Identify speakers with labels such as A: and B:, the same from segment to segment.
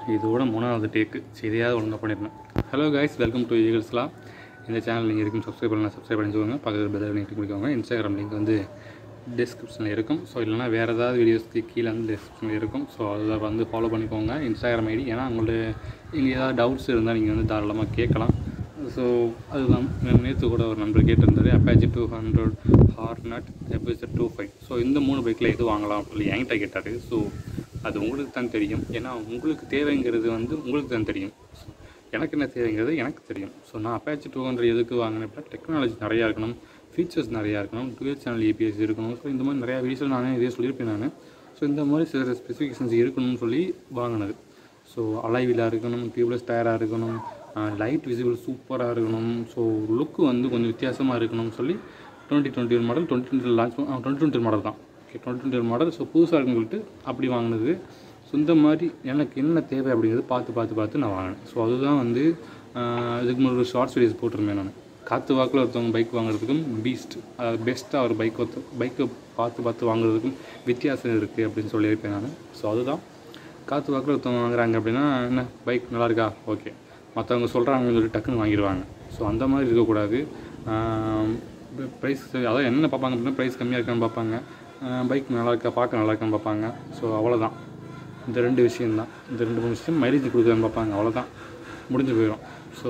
A: இதோட 3வது டேக்கு சரியாக ஒழுங்காக பண்ணியிருந்தேன். ஹலோ கைஸ், வெல்கம் டு ஈகிள்ஸ்லா. இந்த சேனல் நீங்கள் இருக்கும் சப்ஸ்கிரைப் பண்ணலாம், சப்ஸ்கிரைப் பண்ணிக்கோங்க. பக்கத்தில் பெல் லிங்க் பண்ணிக்கோங்க. இன்ஸ்டாகிராம் லிங்க் வந்து டிஸ்கிரிப்ஷனில் இருக்கும். ஸோ இல்லைனா வேறு ஏதாவது வீடியோஸ்க்கு கீழே வந்து டிஸ்கிரிப்ஷனில் இருக்கும். ஸோ அதில் வந்து ஃபாலோ பண்ணிக்கோங்க இன்ஸ்டாகிராம் ஐடி. ஏன்னா உங்கள்ட்ட நீங்கள் ஏதாவது டவுட்ஸ் இருந்தால் நீங்கள் வந்து தாராளமாக கேட்கலாம். ஸோ அதுதான் நேற்று கூட ஒரு நண்பர் கேட்டிருந்தார், அப்பாச்சி 200 ஹார்னட் எபிசட் 25. ஸோ இந்த 3 பைக்கில் எது வாங்கலாம் சொல்லி என்கிட்ட கேட்டார். ஸோ அது உங்களுக்கு தான் தெரியும். ஏன்னா உங்களுக்கு தேவைங்கிறது வந்து உங்களுக்கு தான் தெரியும். ஸோ எனக்கு என்ன தேவைங்கிறது எனக்கு தெரியும். ஸோ நான் அப்பாச்சி 200 எதுக்கு வாங்கினேன் அப்படின்னா, டெக்னாலஜி நிறையா இருக்கணும், ஃபீச்சர்ஸ் நிறையா இருக்கணும், டுவெல் சேனல் ஏபிஎஸ் இருக்கணும். ஸோ இந்த மாதிரி நிறையா வீடியோஸில் நானே இதே சொல்லியிருப்பேன் நான். ஸோ இந்த மாதிரி சில ஸ்பெசிஃபிகேஷன்ஸ் இருக்கணும்னு சொல்லி வாங்கினது. ஸோ அலைவீலாக இருக்கணும், டியூப்லெஸ் டயராக இருக்கணும், லைட் விசிபிள் சூப்பராக இருக்கணும். ஸோ லுக்கு வந்து கொஞ்சம் வித்தியாசமாக இருக்கணும்னு சொல்லி 2021 மாடல் 2020 லான்ச் 2020 மாடல் தான். Okay, 2020 model. ஸோ புதுசாக இருக்குன்னு சொல்லிட்டு அப்படி வாங்கினது. ஸோ இந்த மாதிரி எனக்கு என்ன தேவை அப்படிங்கிறது பார்த்து நான் வாங்கினேன். ஸோ அதுதான் வந்து இதுக்கு முன்னாடி ஒரு ஷார்ட்ஸ் வீடியோஸ் போட்டிருந்தேன் நான். காற்று வாக்கில் ஒருத்தவங்க பைக் வாங்குறதுக்கும் பெஸ்ட்டாக ஒரு பைக்கை பார்த்து வாங்குறதுக்கும் வித்தியாசம் இருக்குது அப்படின்னு சொல்லியிருப்பேன் நான். ஸோ அதுதான் காற்று வாக்கில் ஒருத்தவங்க வாங்குறாங்க அப்படின்னா, என்ன பைக் நல்லா இருக்கா, ஓகே, மற்றவங்க சொல்கிறாங்கன்னு சொல்லி டக்குன்னு வாங்கிடுவாங்க. ஸோ அந்த மாதிரி இருக்கக்கூடாது. ப்ரைஸ் அதாவது என்ன பார்ப்பாங்க அப்படின்னா, ப்ரைஸ் கம்மியாக இருக்கான்னு பார்ப்பாங்க, பைக் நல்லா இருக்கா, பார்க்க நல்லா இருக்கான்னு பார்ப்பாங்க. ஸோ அவ்வளோதான், இந்த 2 விஷயந்தான். இந்த 2-3 விஷயம் மைலேஜ் கொடுக்குறான்னு பார்ப்பாங்க. அவ்வளோதான், முடிஞ்சு போயிடும். ஸோ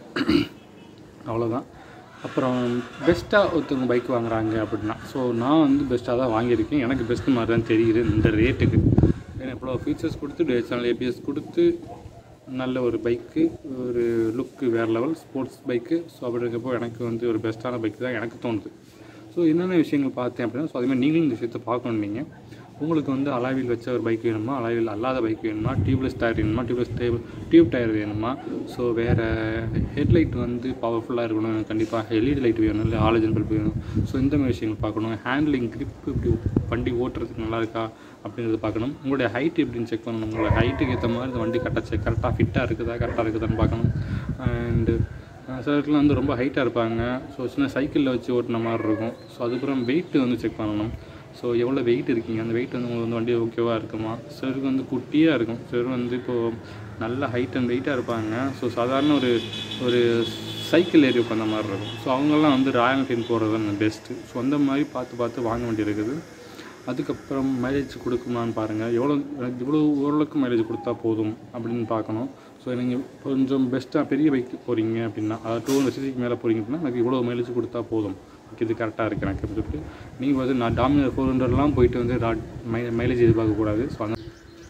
A: அவ்வளோதான். அப்புறம் பெஸ்ட்டாக ஒருத்தவங்க பைக் வாங்குறாங்க அப்படின்னா, ஸோ நான் வந்து பெஸ்ட்டாக தான் வாங்கியிருக்கேன். எனக்கு பெஸ்ட்டு மாதிரி தான் தெரியுது இந்த ரேட்டுக்கு. ஏன்னா இவ்வளோ ஃபீச்சர்ஸ் கொடுத்து, டுவெல் சேனல் ஏபிஎஸ் கொடுத்து, நல்ல ஒரு பைக்கு, ஒரு லுக்கு வேறு லெவல் ஸ்போர்ட்ஸ் பைக்கு. ஸோ அப்படி இருக்கப்போ எனக்கு வந்து ஒரு பெஸ்ட்டான பைக் தான் எனக்கு தோணுது. ஸோ என்னென்ன விஷயங்கள் பார்த்தேன் அப்படின்னா, ஸோ அதேமாதிரி நீங்களும் இந்த விஷயத்தை பார்க்கணும். நீங்கள் உங்களுக்கு வந்து அலாவில் வச்ச ஒரு பைக் வேணுமா, அலாவில் அல்லாத பைக் வேணுமா, டியூப்லெஸ் டயர் வேணுமா, டியூப் டயர் வேணுமா, ஸோ வேறு ஹெட்லைட் வந்து பவர்ஃபுல்லாக இருக்கணும், கண்டிப்பாக எல்இடி லைட் வேணும், இல்லை ஆலஜன் பல்ப் வேணும். ஸோ இந்த மாதிரி விஷயங்கள் பார்க்கணும். ஹேண்ட்லிங் கிரிப் இப்படி வண்டி ஓட்டுறதுக்கு நல்லா இருக்கா அப்படிங்கிறத பார்க்கணும். உங்களுடைய ஹைட் எப்படின்னு செக் பண்ணணும். உங்களோட ஹைட்டுக்கு ஏற்ற மாதிரி இந்த வண்டி கரெக்டாக ஃபிட்டாக இருக்குதான்னு பார்க்கணும். அண்டு சிலருக்குலாம் வந்து ரொம்ப ஹைட்டாக இருப்பாங்க. ஸோ சின்ன சைக்கிளில் வச்சு ஓட்டின மாதிரி இருக்கும். ஸோ அதுக்கப்புறம் வெயிட்டு வந்து செக் பண்ணணும். ஸோ எவ்வளோ வெயிட் இருக்கீங்க, அந்த வெயிட் வந்து உங்களுக்கு வந்து வண்டி ஓகேவாக இருக்குமா. சிலருக்கு வந்து குட்டியாக இருக்கும், சிலர் வந்து இப்போது நல்ல ஹைட் அண்ட் வெயிட்டாக இருப்பாங்க. ஸோ சாதாரண ஒரு சைக்கிள் ஏறி உட்காந்த மாதிரி இருக்கும். ஸோ அவங்கெல்லாம் வந்து ராயல் என்ஃபீல்டு போகிறது தான் பெஸ்ட்டு. ஸோ அந்த மாதிரி பார்த்து வாங்க வேண்டியிருக்குது. அதுக்கப்புறம் மைலேஜ் கொடுக்குமான்னு பாருங்கள். இவ்வளோ ஓரளவுக்கு மைலேஜ் கொடுத்தா போதும் அப்படின்னு பார்க்கணும். ஸோ நீங்கள் கொஞ்சம் பெஸ்ட்டாக பெரிய பைக் போகிறீங்க அப்படின்னா, அதாவது 200cc மேலே போகிறீங்க அப்படின்னா, எனக்கு இவ்வளோ மைலேஜ் கொடுத்தா போதும், ஓகே, இது கரெக்டாக இருக்குது எனக்கு அப்படின்னு சொல்லிட்டு நீங்கள் வந்து நான் டாமினர் 400லாம் போயிட்டு வந்து மைலேஜ் எதிர்பார்க்கக்கூடாது. ஸோ அந்த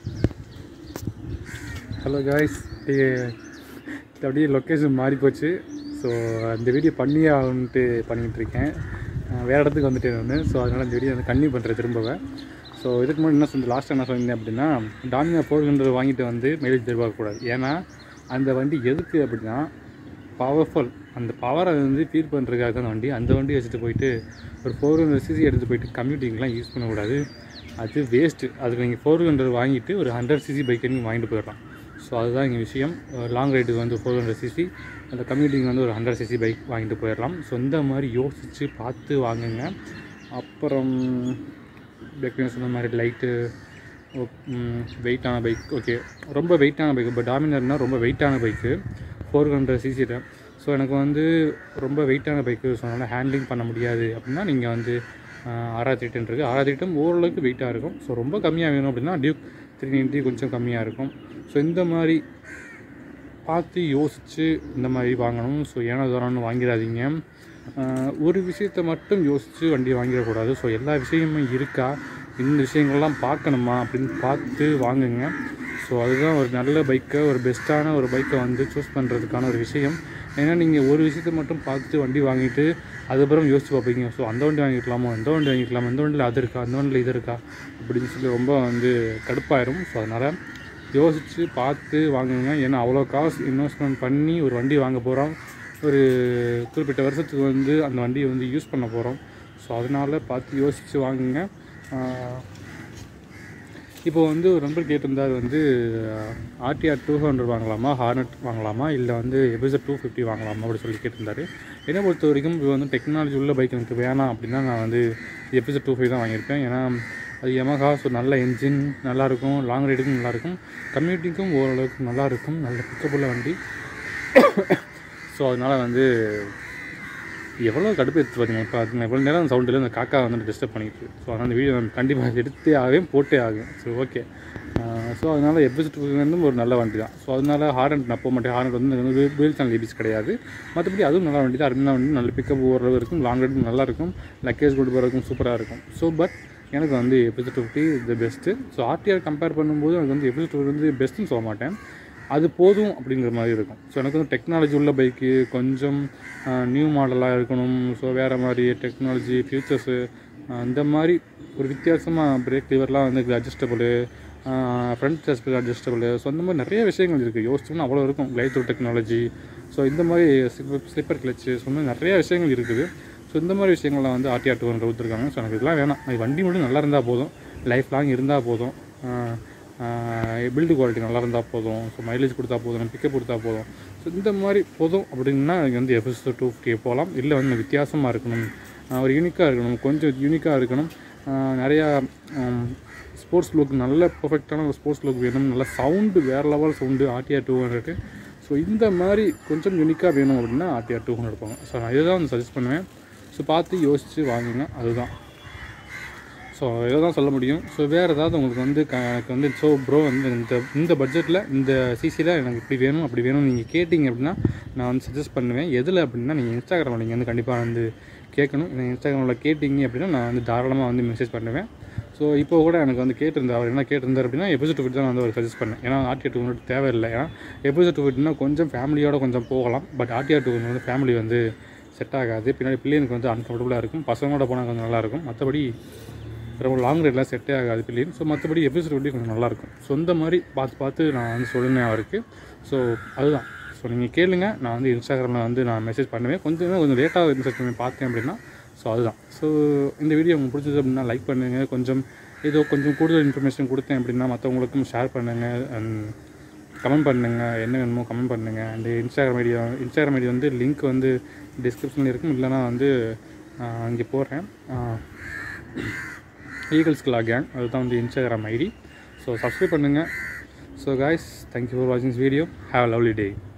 A: ஹலோ காய்ஸ், அப்படியே லொக்கேஷன் மாறி போச்சு. ஸோ அந்த வீடியோ பண்ணியே ஆகுன்ட்டு பண்ணிகிட்ருக்கேன். வேறு இடத்துக்கு வந்துட்டேன் நான். ஸோ அதனால் இந்த வீடியோ வந்து கன்டினியூ பண்ணுறேன் திரும்பவே. ஸோ இதுக்கு முன்னாடி லாஸ்ட்டாக என்ன சொன்னீங்க அப்படின்னா, டாமினர் 400 வாங்கிட்டு வந்து மைலேஜ் எதிர்பார்க்கக்கூடாது. ஏன்னா அந்த வண்டி எதுக்கு அப்படின்னா, பவர்ஃபுல், அந்த பவரை வந்து ஃபீல் பண்ணுறதுக்காக தான் வண்டி. அந்த வண்டி வச்சுட்டு போயிட்டு ஒரு 400cc எடுத்துகிட்டு போயிட்டு கம்யூட்டிங்லாம் யூஸ் பண்ணக்கூடாது. அது வேஸ்ட்டு. அதுக்கு நீங்கள் 400 வாங்கிட்டு ஒரு 100cc பைக்கை நீங்கள் வாங்கிட்டு போயிடலாம். ஸோ அதுதான் இங்கே விஷயம். லாங் ரைடுக்கு வந்து 400cc, அந்த கம்யூட்டிங் வந்து ஒரு 100cc பைக் வாங்கிட்டு போயிடலாம். ஸோ இந்த மாதிரி யோசித்து பார்த்து வாங்குங்க. அப்புறம் சொன்ன மாதிரி லைட்டு, வெயிட்டான பைக், ஓகே, ரொம்ப வெயிட்டான பைக். இப்போ டாமினர்னால் ரொம்ப வெயிட்டான பைக்கு, 400cc தான். ஸோ எனக்கு வந்து ரொம்ப வெயிட்டான பைக்கு, ஸோ அதனால் ஹேண்ட்லிங் பண்ண முடியாது அப்படின்னா, நீங்கள் வந்து R310 இருக்குது. R310 ஓரளவுக்கு வெயிட்டாக இருக்கும். ஸோ ரொம்ப கம்மியாக வேணும் அப்படின்னா டியூக் 390 கொஞ்சம் கம்மியாக இருக்கும். ஸோ இந்த மாதிரி பார்த்து யோசித்து இந்த மாதிரி வாங்கணும். ஸோ ஏன்னா தோறான்னு வாங்கிடாதீங்க. ஒரு விஷயத்தை மட்டும் யோசித்து வண்டியை வாங்கிடக்கூடாது. ஸோ எல்லா விஷயமும் இருக்கா, இந்த விஷயங்கள்லாம் பார்க்கணுமா அப்படின்னு பார்த்து வாங்குங்க. ஸோ அதுதான் ஒரு நல்ல பைக்கை, ஒரு பெஸ்ட்டான ஒரு பைக்கை வந்து சூஸ் பண்ணுறதுக்கான ஒரு விஷயம். ஏன்னா நீங்கள் ஒரு விஷயத்தை மட்டும் பார்த்துட்டு வண்டி வாங்கிட்டு அதுக்கப்புறம் யோசிச்சு பார்ப்பீங்க. ஸோ அந்த வண்டி வாங்கிக்கலாமோ, இந்த வண்டியில் அது இருக்கா, அந்த வண்டியில் இது இருக்கா அப்படின்னு சொல்லி ரொம்ப வந்து கடுப்பாயிரும். ஸோ அதனால் யோசித்து பார்த்து வாங்குங்க. ஏன்னா அவ்வளோ காசு இன்வெஸ்ட்மெண்ட் பண்ணி ஒரு வண்டி வாங்க போகிறோம், ஒரு குறிப்பிட்ட வருஷத்துக்கு வந்து அந்த வண்டியை வந்து யூஸ் பண்ண போகிறோம். ஸோ அதனால் பார்த்து யோசித்து வாங்குங்க. இப்போ வந்து ஒரு நம்பர் கேட்டிருந்தார் வந்து, RTR 200 வாங்கலாமா, ஹார்னட் வாங்கலாமா, இல்லை வந்து எபிசட் 250 வாங்கலாமா அப்படி சொல்லி கேட்டிருந்தார். என்னை பொறுத்த வரைக்கும் இப்போ வந்து டெக்னாலஜி உள்ள பைக் எனக்கு வேணாம் அப்படின்னா, நான் வந்து எபிசட் 25 தான் வாங்கியிருப்பேன். ஏன்னா அது Yamaha. ஸோ நல்ல என்ஜின் நல்லாயிருக்கும், லாங் ரைடுக்கும் நல்லாயிருக்கும், கம்யூட்டிங்கும் ஓரளவுக்கு நல்லாயிருக்கும், நல்ல பிக்கப்புள்ள வண்டி. ஸோ அதனால் வந்து எவ்வளோ கடுப்பு எடுத்து பார்த்தீங்க. இப்போ அது எவ்வளோ நேரம் சவுண்டில் அந்த காக்கா வந்து டிஸ்டர்ப் பண்ணிட்டு. ஸோ அதனால் அந்த வீடியோ கண்டிப்பாக எடுத்தே ஆகும், போட்டே ஆகும். So okay. ஸோ அதனால் FZ2 ஒரு நல்ல வண்டி தான். ஸோ அதனால் ஹார்ன் நான் போக மாட்டேன். ஹார்ன் வந்து டூயல் சேனல் ஏபிஎஸ் கிடையாது. மற்றபடி அதுவும் நல்ல வண்டி தான், அருமையான வண்டி, நல்ல பிக்கப் ஓரளவு இருக்கும், லாங் ரைடும் நல்லாயிருக்கும், லக்கேஜ் கொண்டு போகிறதுக்கும் சூப்பராக இருக்கும். ஸோ பட் எனக்கு வந்து FZ250 the best. So RTR compare பண்ணும்போது எனக்கு வந்து FZ250 வந்து பெஸ்ட்டுன்னு சொல்ல மாட்டேன், அது போதும் அப்படிங்கிற மாதிரி இருக்கும். ஸோ எனக்கு வந்து டெக்னாலஜி உள்ள பைக்கு, கொஞ்சம் நியூ மாடலாக இருக்கணும். ஸோ வேறு மாதிரி டெக்னாலஜி ஃபியூச்சர்ஸு இந்த மாதிரி ஒரு வித்தியாசமாக பிரேக் லிவர்லாம் வந்து adjustable, front suspension adjustable. So அந்த மாதிரி நிறைய விஷயங்கள் இருக்குது. யோசிச்சோம்னா அவ்வளோ இருக்கும். கிளைட் த்ரூ டெக்னாலஜி, ஸோ இந்த மாதிரி ஸ்லிப்பர் கிளச்சு, ஸோ இந்த மாதிரி நிறைய விஷயங்கள் இருக்குது. ஸோ இந்த மாதிரி விஷயங்கள்லாம் வந்து RTR 200 கொடுத்துருக்காங்க. ஸோ எனக்கு இதெல்லாம் வேணாம். அது வண்டி மட்டும் நல்லா இருந்தால் போதும், லைஃப் லாங் இருந்தால் போதும், பில்டு குவாலிட்டி நல்லா இருந்தால் போதும், ஸோ மைலேஜ் கொடுத்தா போதும், பிக்கப் கொடுத்தா போதும். ஸோ இந்த மாதிரி போதும் அப்படின்னா எனக்கு வந்து FZ250 போகலாம். இல்லை வந்து வித்தியாசமாக இருக்கணும், ஒரு யூனிக்காக இருக்கணும், கொஞ்சம் யூனிக்காக இருக்கணும், நிறையா ஸ்போர்ட்ஸ் லுக், நல்ல பர்ஃபெக்டான ஒரு ஸ்போர்ட்ஸ் லுக் வேணும், நல்ல சவுண்டு, வேறு லெவல் சவுண்டு RTR 200. ஸோ இந்த மாதிரி கொஞ்சம் யூனிக்காக வேணும் அப்படின்னா RTR 200 போங்க. ஸோ நான் இதை தான் வந்து சஜஸ்ட் பண்ணுவேன். ஸோ பார்த்து யோசித்து வாங்குங்க, அதுதான். ஸோ இதை தான் சொல்ல முடியும். ஸோ வேறு ஏதாவது உங்களுக்கு வந்து எனக்கு வந்து ஸோ ப்ரோ வந்து இந்த பட்ஜெட்டில் இந்த சிசியில் எனக்கு இப்படி வேணும் அப்படி வேணும் நீங்கள் கேட்டிங்க அப்படின்னா நான் வந்து சஜஸ்ட் பண்ணுவேன். எதில் அப்படின்னா நீங்கள் இன்ஸ்டாகிராமில் நீங்கள் வந்து கண்டிப்பாக வந்து கேட்கணும். நீங்கள் இன்ஸ்டாகிராமில் கேட்டிங்க அப்படின்னா நான் வந்து தாராளமாக வந்து மெசேஜ் பண்ணுவேன். ஸோ இப்போ கூட எனக்கு வந்து கேட்டிருந்தார், அவர் என்ன கேட்டிருந்தார் அப்படின்னா FZ250 தான் நான் வந்து அவர் சஜஸ்ட் பண்ணேன். ஏன்னா RTR 200 தேவையில்லை. ஏன்னா FZ250 கொஞ்சம் ஃபேமிலியோடு கொஞ்சம் போகலாம். பட் RTR 200 வந்து ஃபேமிலி வந்து செட் ஆகாது. பின்னாடி பிள்ளைங்களுக்கு வந்து அன்கம்ஃபர்டபுளாக இருக்கும், பசங்களோட போனால் கொஞ்சம் நல்லாயிருக்கும். மற்றபடி ரொம்ப லாங் ரைடெலாம் செட்டே ஆகாது பிள்ளைங்க. ஸோ மற்றபடி FZ250 கொஞ்சம் நல்லாயிருக்கும். ஸோ இந்த மாதிரி பார்த்து நான் வந்து சொல்லினேன் அவருக்கு. ஸோ அதுதான். ஸோ நீங்கள் கேளுங்க, நான் வந்து இன்ஸ்டாகிராமில் வந்து நான் மெசேஜ் பண்ணுவேன். கொஞ்சம் லேட்டாக மெசேஜ் பண்ணி பார்த்தேன் அப்படின்னா. ஸோ அதுதான். ஸோ இந்த வீடியோ உங்களுக்கு பிடிச்சது அப்படின்னா லைக் பண்ணுங்கள். கொஞ்சம் ஏதோ கொஞ்சம் கூடுதல் இன்ஃபர்மேஷன் கொடுத்தேன் அப்படின்னா மற்றவங்களுக்கும் ஷேர் பண்ணுங்கள், கமெண்ட் பண்ணுங்கள், என்ன வேணுமோ கமெண்ட் பண்ணுங்கள். அண்ட் இன்ஸ்டாகிராம் ஐடி வந்து லிங்க் வந்து டிஸ்கிரிப்ஷனில் இருக்கும், இல்லைனா வந்து இங்கே போடுறேன். ஈகிள்ஸ் கிளா கேங், அதுதான் வந்து இன்ஸ்டாகிராம் ஐடி. ஸோ சப்ஸ்கிரைப் பண்ணுங்கள். ஸோ காய்ஸ், தேங்க்யூ ஃபார் வாட்சிங் this video. Have a lovely day.